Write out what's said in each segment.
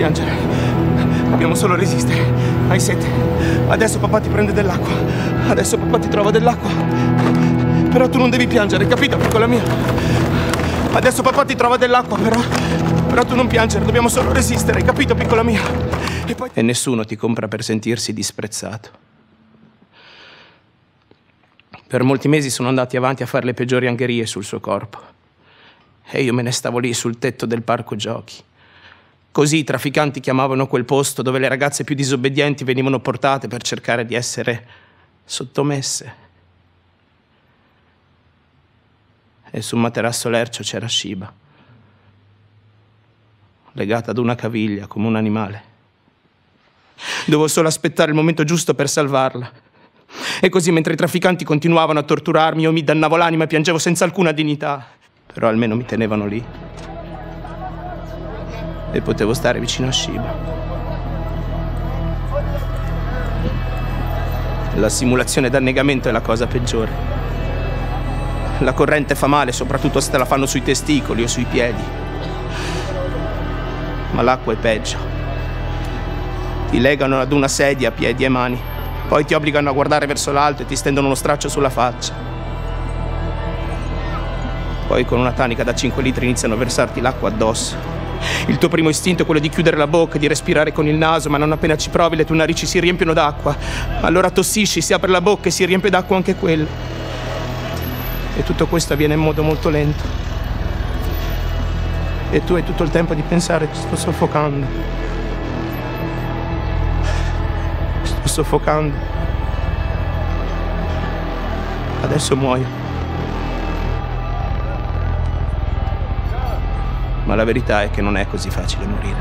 piangere. Dobbiamo solo resistere. Hai sete. Adesso papà ti prende dell'acqua. Adesso papà ti trova dell'acqua. Però tu non devi piangere, capito, piccola mia? Adesso papà ti trova dell'acqua, però tu non piangere, dobbiamo solo resistere, capito, piccola mia? E nessuno ti compra per sentirsi disprezzato. Per molti mesi sono andati avanti a fare le peggiori angherie sul suo corpo. E io me ne stavo lì sul tetto del parco giochi. Così i trafficanti chiamavano quel posto dove le ragazze più disobbedienti venivano portate per cercare di essere sottomesse. E sul materasso lercio c'era Shiba, legata ad una caviglia come un animale. Dovevo solo aspettare il momento giusto per salvarla. E così, mentre i trafficanti continuavano a torturarmi, io mi dannavo l'anima e piangevo senza alcuna dignità. Però almeno mi tenevano lì. E potevo stare vicino a Shiba. La simulazione d'annegamento è la cosa peggiore. La corrente fa male, soprattutto se te la fanno sui testicoli o sui piedi. Ma l'acqua è peggio. Ti legano ad una sedia a piedi e mani, poi ti obbligano a guardare verso l'alto e ti stendono uno straccio sulla faccia. Poi con una tanica da 5 litri iniziano a versarti l'acqua addosso. Il tuo primo istinto è quello di chiudere la bocca e di respirare con il naso, ma non appena ci provi le tue narici si riempiono d'acqua. Allora tossisci, si apre la bocca e si riempie d'acqua anche quella. E tutto questo avviene in modo molto lento. E tu hai tutto il tempo di pensare: sto soffocando. Sto soffocando. Adesso muoio. Ma la verità è che non è così facile morire.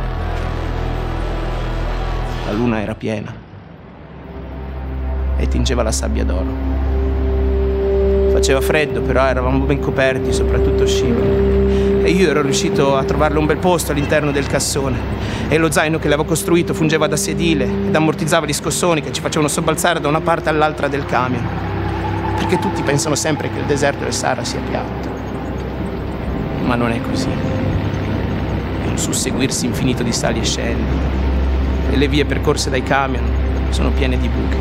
La luna era piena e tingeva la sabbia d'oro. Faceva freddo, però eravamo ben coperti, soprattutto Shiba. E io ero riuscito a trovarle un bel posto all'interno del cassone. E lo zaino che le avevo costruito fungeva da sedile ed ammortizzava gli scossoni che ci facevano sobbalzare da una parte all'altra del camion. Perché tutti pensano sempre che il deserto del Sahara sia piatto. Ma non è così. Un susseguirsi infinito di sali e scendi, e le vie percorse dai camion sono piene di buche.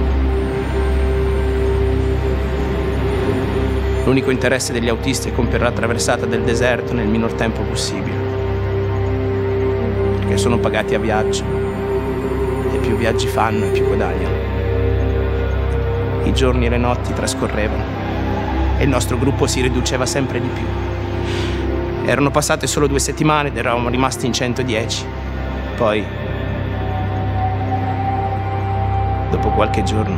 L'unico interesse degli autisti è compiere la traversata del deserto nel minor tempo possibile, perché sono pagati a viaggio e più viaggi fanno e più guadagnano. I giorni e le notti trascorrevano e il nostro gruppo si riduceva sempre di più. Erano passate solo 2 settimane ed eravamo rimasti in 110. Poi, dopo qualche giorno,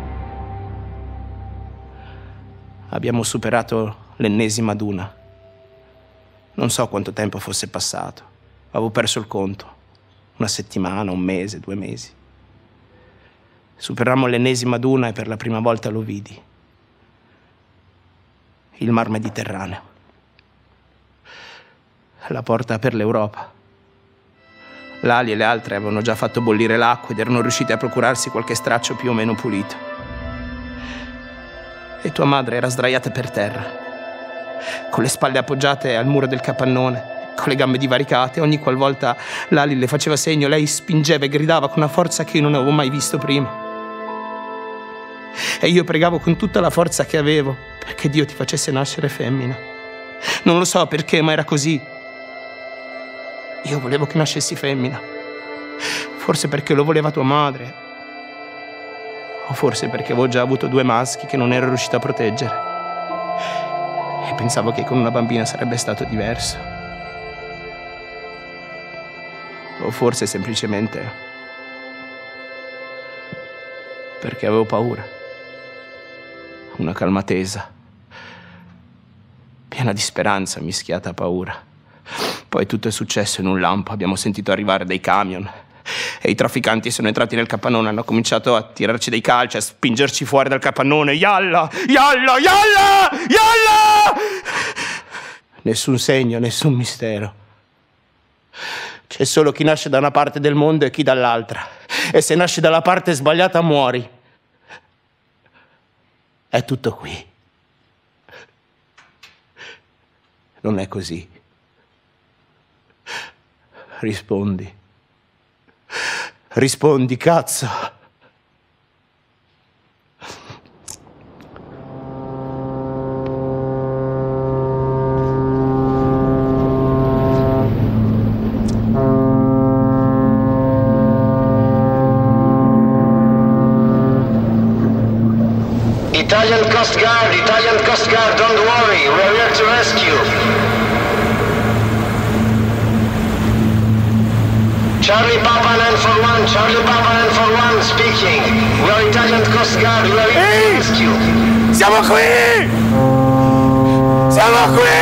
abbiamo superato l'ennesima duna. Non so quanto tempo fosse passato. Avevo perso il conto. 1 settimana, 1 mese, 2 mesi. Superammo l'ennesima duna e per la prima volta lo vidi. Il Mar Mediterraneo. La porta per l'Europa. Lali e le altre avevano già fatto bollire l'acqua ed erano riusciti a procurarsi qualche straccio più o meno pulito. E tua madre era sdraiata per terra, con le spalle appoggiate al muro del capannone, con le gambe divaricate. Ogni qualvolta Lali le faceva segno, lei spingeva e gridava con una forza che io non avevo mai visto prima. E io pregavo con tutta la forza che avevo perché Dio ti facesse nascere femmina. Non lo so perché, ma era così. Io volevo che nascessi femmina. Forse perché lo voleva tua madre. O forse perché avevo già avuto 2 maschi che non ero riuscito a proteggere. E pensavo che con una bambina sarebbe stato diverso. O forse semplicemente perché avevo paura. Una calma tesa, piena di speranza mischiata a paura. Poi tutto è successo in un lampo, abbiamo sentito arrivare dei camion e i trafficanti sono entrati nel capannone, hanno cominciato a tirarci dei calci, a spingerci fuori dal capannone. Yalla! Yalla! Yalla! Yalla! Nessun segno, nessun mistero. C'è solo chi nasce da una parte del mondo e chi dall'altra. E se nasci dalla parte sbagliata muori. È tutto qui. Non è così. Rispondi. Rispondi, cazzo. Italian Coast Guard, don't worry, we're here to rescue. Charlie Papa 941, Charlie Papa 941 speaking. We are Italian Coast Guard, we are here to rescue. Siamo qui! Siamo qui!